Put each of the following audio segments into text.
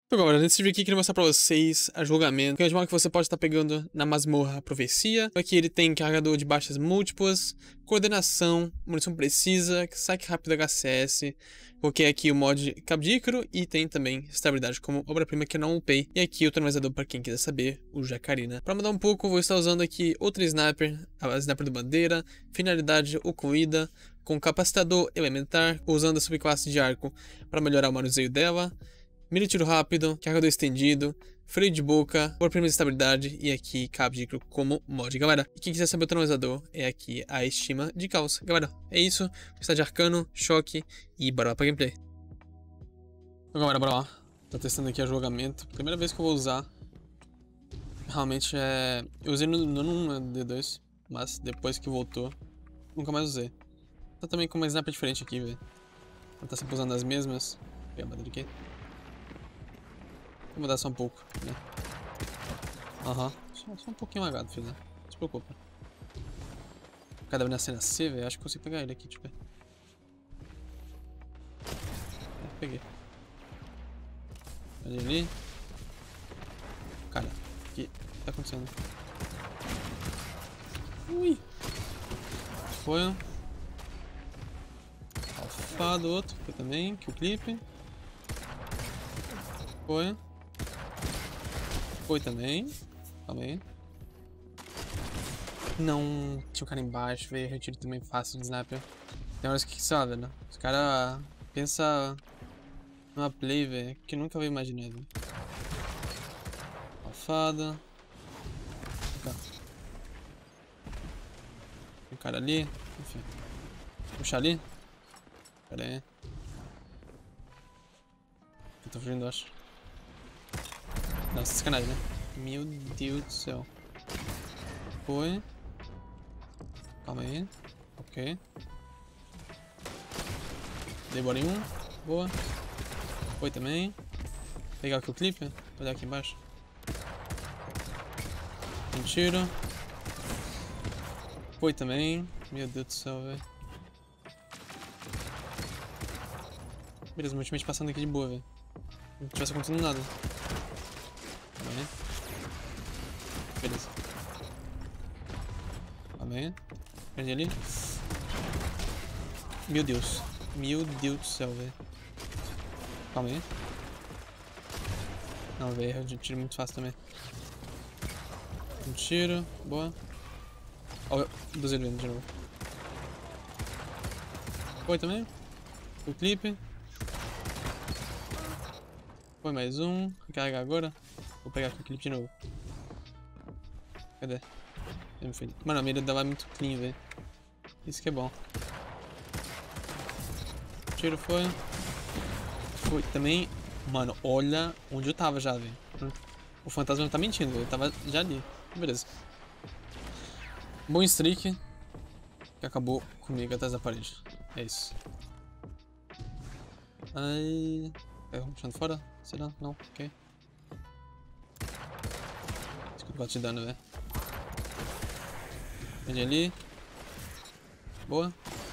Então, galera, nesse vídeo aqui eu queria mostrar pra vocês a julgamento, que é um animal que você pode estar pegando na masmorra profecia. Aqui ele tem carregador de baixas múltiplas, coordenação, munição precisa, saque rápido HCS, coloquei aqui o mod Cabdícaro e tem também estabilidade como obra-prima que eu não upei. E aqui o tonalizador para quem quiser saber, o Jacarina. Para mudar um pouco, vou estar usando aqui outra sniper, a sniper do bandeira, finalidade ocluída, com capacitador elementar, usando a subclasse de arco para melhorar o manuseio dela. Mira tiro rápido, carregador estendido, freio de boca, prima de estabilidade e aqui Cabdícaro como mod, galera. E quem quiser saber o tonalizador é aqui a estima de calça. Galera, é isso. Está de arcano, choque e bora lá pra gameplay. Então, galera, bora lá. Tô testando aqui o julgamento. Primeira vez que eu vou usar. Realmente é... Eu usei no 1 D2, mas depois que voltou, nunca mais usei. Tá também com uma sniper diferente aqui, velho. Não tá sempre usando as mesmas. Vou pegar a bandeira aqui. Vou mudar só um pouco, né? Aham. Só um pouquinho lagado, filho, né? Não se preocupa. Cada vez na cena C, velho. Acho que consigo pegar ele aqui, tipo. Peguei. Olha ali. Cara, o que tá acontecendo? Ui! Foi. Alfado, outro. Foi também. Kill clip. Foi. Foi também. Calma aí. Não. Tinha um cara embaixo, veio retiro também fácil de sniper. Tem horas que, sei lá, velho. Os caras pensam numa play, velho, que nunca vai imaginar, velho. Alfada. Um cara ali. Enfim. Puxa ali. Pera aí. Eu tô fugindo, acho. Nossa, sacanagem, né? Meu Deus do céu. Foi. Calma aí. Ok. Dei bola em um. Boa. Foi também. Pegar aqui o clipe. Olhar aqui embaixo. Um tiro. Foi também. Meu Deus do céu, velho. Beleza, meu ultimate passando aqui de boa, velho. Não tivesse acontecendo nada. Amém. Beleza. Amém. Perdi ali. Meu Deus. Meu Deus do céu, velho. Calma aí. Não, velho. Eu tiro muito fácil também. Um tiro. Boa. Ó, dos ele de novo. Foi também. O clipe. Foi mais um. Vou carregar agora. Vou pegar aqui o clipe de novo. Cadê? Mano, a mira dela é muito clean, velho. Isso que é bom. O tiro foi. Foi também. Mano, olha onde eu tava já, velho. O fantasma não tá mentindo, velho. Eu tava já ali. Beleza. Bom streak. Que acabou comigo atrás da parede. É isso. Aí. Pega puxando fora? Será? Não? Ok. 54 de dano, velho. Perdi ali. Boa.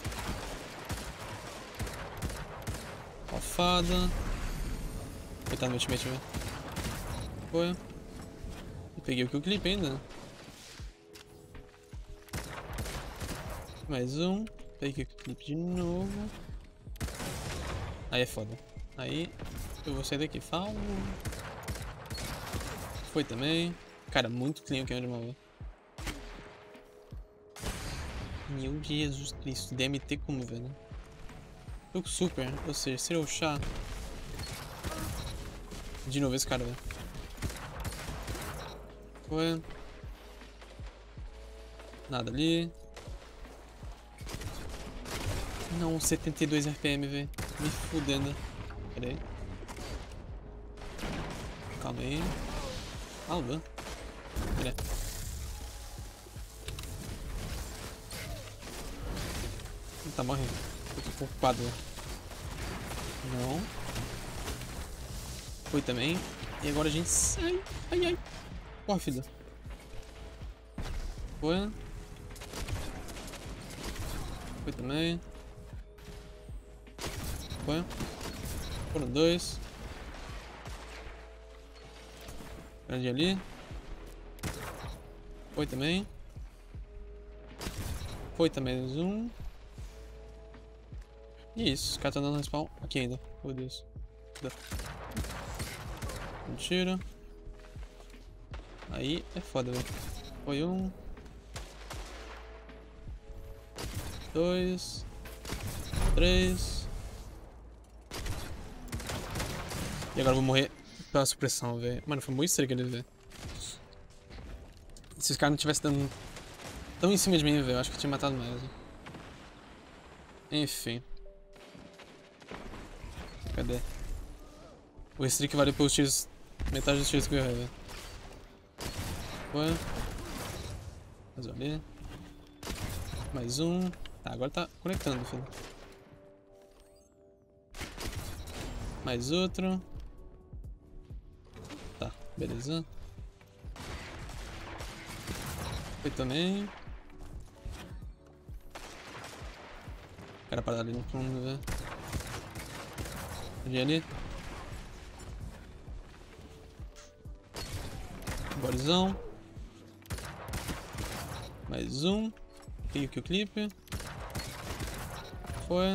Alfada. Coitado do meu ultimate, velho. Foi. E peguei o kill clip ainda. Mais um. Peguei o kill clip de novo. Aí é foda. Aí eu vou sair daqui. Fala. Foi também. Cara, muito clean aqui onde eu. Meu Jesus Cristo. DMT como, velho? Tô com super. Ou seja, se eu chá. De novo esse cara, velho. Foi. Nada ali. Não, 72 RPM, velho. Me fudendo. Pera aí. Calma aí. Calma. Pera aí. Ele tá morrendo. Eu tô preocupado. Não. Foi também. E agora a gente sai. Ai, ai. Porra, filho. Foi. Foi também. Foi. Foram dois. Grande ali. Foi também. Foi também mais um. E isso, os caras estão dando respawn aqui ainda. Meu Deus. Mentira. Aí é foda, velho. Foi um. 2. 3. E agora eu vou morrer pela supressão, velho. Mano, foi muito estranho aquele, velho. Se os caras não tivessem dando tão em cima de mim, velho, eu acho que eu tinha matado mais. Véio. Enfim. Cadê? O streak valeu pelos tiros. Metade dos tiros que eu errei, velho. Foi. Mais um ali. Mais um. Tá, agora tá conectando, filho. Mais outro. Tá, beleza. Foi também. O cara parado ali no fundo, velho. Vem ali. Borizão. Mais um. Tem aqui o clipe. Foi.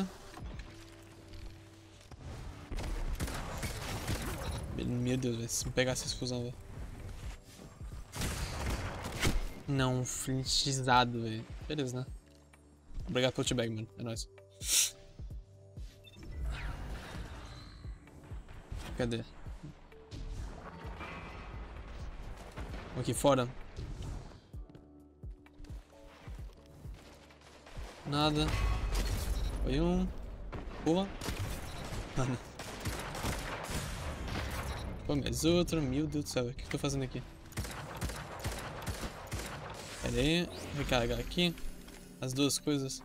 Meu Deus, velho. Se me pegasse essa fusão, velho. Não, flintizado, velho. Beleza, né? Obrigado pelo t-bag, mano. É nóis. Cadê? Aqui fora. Nada. Foi um. Pula. Mano. Foi mais outro. Meu Deus do céu. O que eu tô fazendo aqui? Pera aí. Vou carregar aqui. As duas coisas.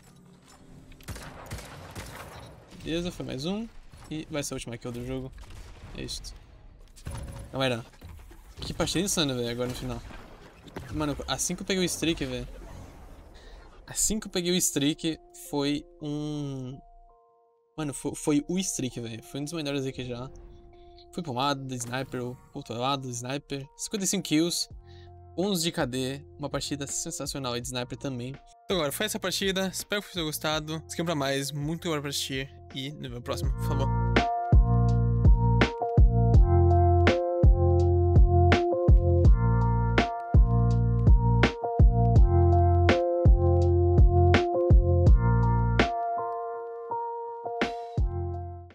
Beleza, foi mais um. E vai ser a última kill do jogo. É isto. Galera. Que partida insana, velho, agora no final. Mano, assim que eu peguei o streak, velho. Assim que eu peguei o streak, foi um... Mano, foi o streak, velho. Foi um dos melhores aqui já. Fui pro lado do sniper, pro outro lado do sniper. 55 kills, 11 de KD. Uma partida sensacional aí de sniper também. Então agora, foi essa partida. Espero que vocês tenham gostado. Se quer pra mais, muito obrigado por assistir. E no próximo. Falou.